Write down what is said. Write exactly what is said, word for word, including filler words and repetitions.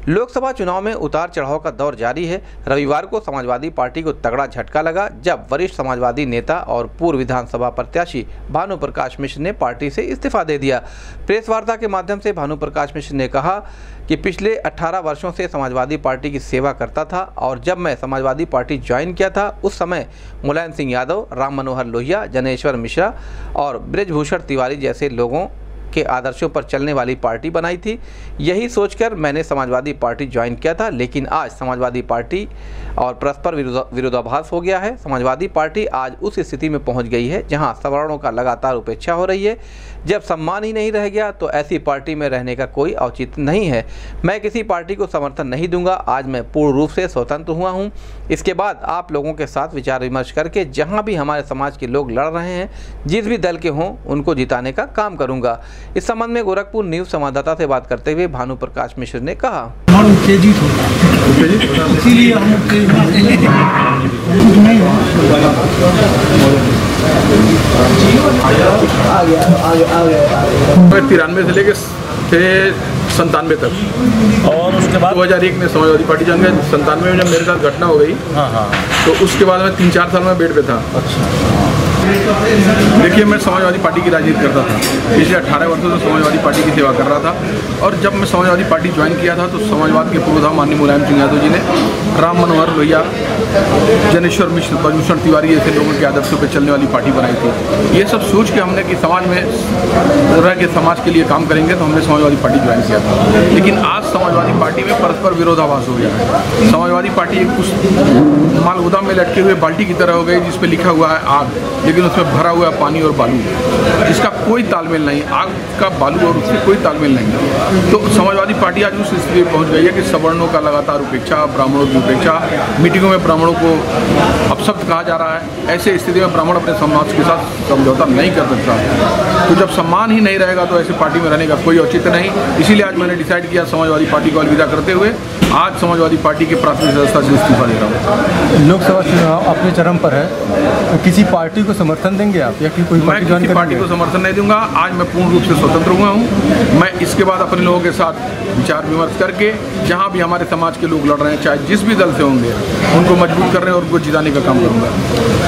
लोकसभा चुनाव में उतार चढ़ाव का दौर जारी है। रविवार को समाजवादी पार्टी को तगड़ा झटका लगा जब वरिष्ठ समाजवादी नेता और पूर्व विधानसभा प्रत्याशी भानु प्रकाश मिश्र ने पार्टी से इस्तीफा दे दिया। प्रेस वार्ता के माध्यम से भानु प्रकाश मिश्र ने कहा कि पिछले अठारह वर्षों से समाजवादी पार्टी की सेवा करता था और जब मैं समाजवादी पार्टी ज्वाइन किया था उस समय मुलायम सिंह यादव, राम मनोहर लोहिया, जनेश्वर मिश्रा और बृजभूषण तिवारी जैसे लोगों के आदर्शों पर चलने वाली पार्टी बनाई थी। यही सोचकर मैंने समाजवादी पार्टी ज्वाइन किया था, लेकिन आज समाजवादी पार्टी और परस्पर विरोधाभास हो गया है। समाजवादी पार्टी आज उस स्थिति में पहुंच गई है जहां सवर्णों का लगातार उपेक्षा हो रही है। जब सम्मान ही नहीं रह गया तो ऐसी पार्टी में रहने का कोई औचित्य नहीं है। मैं किसी पार्टी को समर्थन नहीं दूंगा। आज मैं पूर्ण रूप से स्वतंत्र हुआ हूं। इसके बाद आप लोगों के साथ विचार विमर्श करके जहां भी हमारे समाज के लोग लड़ रहे हैं, जिस भी दल के हों, उनको जिताने का काम करूंगा। इस संबंध में गोरखपुर न्यूज संवाददाता से बात करते हुए भानु प्रकाश मिश्र ने कहा, तिरानवे से लेके संतानवे तक और उसके बाद दो हज़ार एक में समाजवादी पार्टी जान गया। संतानवे में जब मेरे साथ घटना हो गई, हाँ हाँ तो उसके बाद मैं तीन चार साल में बेड पे था। अच्छा। देखिए, मैं समाजवादी पार्टी की राजनीति करता था। पिछले अठारह वर्षों से समाजवादी पार्टी की सेवा कर रहा था और जब मैं समाजवादी पार्टी ज्वाइन किया था तो समाजवाद के पूर्वधाम माननीय मुलायम सिंह यादव जी ने राम मनोहर लोहिया, जनेश्वर मिश्र, बृजभूषण तिवारी जैसे लोगों के आदर्शों पर चलने वाली पार्टी बनाई थी। ये सब सोच के हमने कि समाज में रह के समाज के लिए काम करेंगे, तो हमने समाजवादी पार्टी ज्वाइन किया था। लेकिन आज समाजवादी पार्टी में परस्पर विरोधाभास हो गया है। समाजवादी पार्टी एक उस मालगोदाम में लटके हुए बाल्टी की तरह हो गई जिस पे लिखा हुआ है आग, लेकिन उसमें भरा हुआ पानी और बालू, इसका कोई तालमेल नहीं। आग का बालू और उससे कोई तालमेल नहीं। तो समाजवादी पार्टी आज उस स्थिति में पहुंच गई है कि सवर्णों का लगातार उपेक्षा, ब्राह्मणों की उपेक्षा, मीटिंगों में ब्राह्मणों को अपशब्द कहा जा रहा है। ऐसे स्थिति में ब्राह्मण अपने समाज के साथ समझौता नहीं कर सकता। तो जब सम्मान ही नहीं रहेगा तो ऐसी पार्टी में रहने का कोई औचित्य नहीं। इसीलिए आज मैंने डिसाइड किया समाजवादी पार्टी को अलविदा करते हुए आज समाजवादी पार्टी के प्राथमिक सदस्यता से इस्तीफा दे रहा हूँ। लोकसभा चुनाव अपने चरम पर है, तो किसी पार्टी को समर्थन देंगे आप या कि कोई मैं किसी पार्टी को समर्थन नहीं दूंगा। आज मैं पूर्ण रूप से स्वतंत्र हुआ हूँ। मैं इसके बाद अपने लोगों के साथ विचार विमर्श करके जहाँ भी हमारे समाज के लोग लड़ रहे हैं, चाहे जिस भी दल से होंगे, उनको मजबूत करने और उनको जिताने का काम करूँगा।